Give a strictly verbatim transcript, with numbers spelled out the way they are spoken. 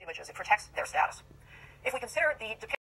images. It protects their status. If we consider the depiction